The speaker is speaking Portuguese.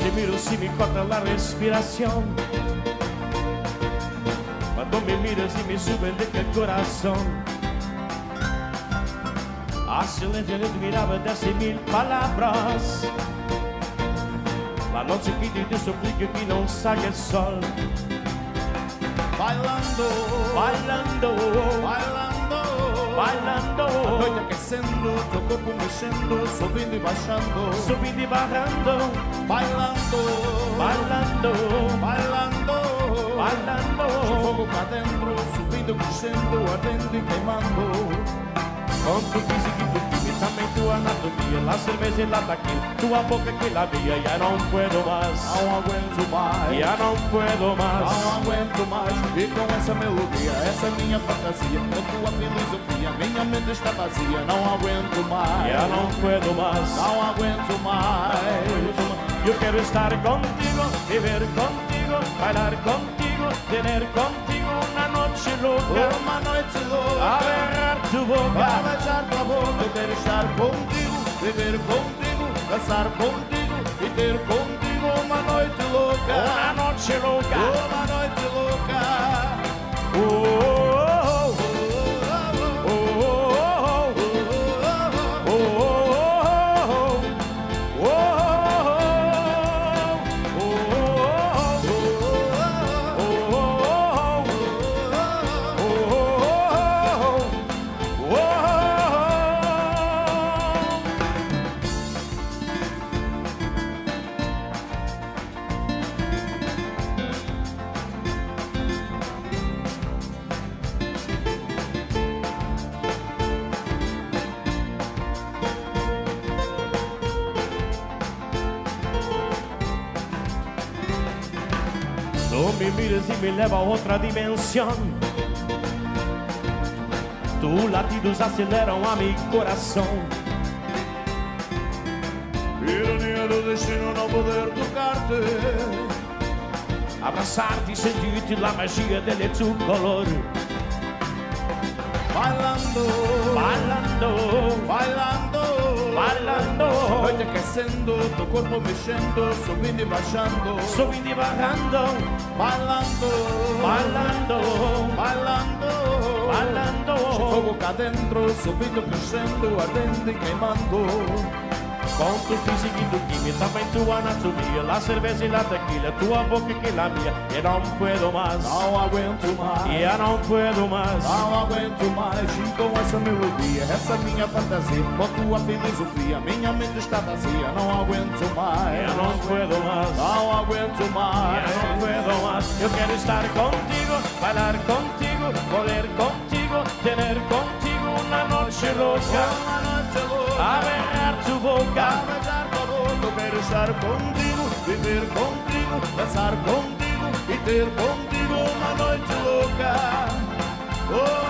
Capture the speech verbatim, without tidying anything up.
te miro si me corta la respiración. Cuando me miras y me sube el corazón. A silencio de tu mirada desde mil palabras. La noche que te suplico que não saia el sol. Bailando, Bailando, bailando, bailando, a noite aquecendo, teu corpo mexendo, subindo e baixando. subindo e barrando, Bailando, bailando, bailando, bailando. fogo cá dentro, subindo, crescendo, ardendo e queimando. Con tu físico y tu química, também tua anatomia, la cerveza y la taquilla, tua boca que la mía, ya no puedo más, Não aguento mais, ya no puedo más. não aguento mais. E com essa melodia, essa é minha fantasia, com tua filosofia, minha mente está vazia. Não aguento mais, Ya no puedo más. não aguento mais. Yo quiero estar contigo, beber contigo, bailar contigo, tener contigo una noche loca, Uma noite louca, agarrar tu boca, vai beijar tua boca. Eu quero estar contigo, viver contigo, dançar contigo e ter contigo uma noite louca. una noche loca. Uma noite louca. Oh, oh, oh, oh, oh, oh, oh, oh, Tú me miras y me eleva a otra dimensión. Tus latidos aceleram a mi corazón. Ironia do destino não poder tocar-te. Abrazarte y sentirte la magia de tu color. Bailando, Bailando, bailando, bailando, noite aquecendo, teu corpo mexendo, subindo e baixando. subindo y bajando, Bailando, bailando, bailando, bailando. fogo cá dentro, subindo, crescendo, ardendo e queimando. Con tu físico y tu química, também tua anatomia, la cerveza y la tequila, tua boca que la mía, ya no puedo más, Não aguento mais, ya no puedo más. não aguento mais. E com essa melodia, essa minha fantasia, com tua filosofia, minha mente está vazia. Não aguento mais, Ya no puedo más, não aguento ya mais. no puedo más. Yo quiero estar contigo, bailar contigo, volver contigo, tener contigo una noche loca, Uma noite louca, a beijar tu boca, a beijar tua boca. Eu quero estar contigo, viver contigo, dançar contigo e ter contigo uma noite louca. Oh,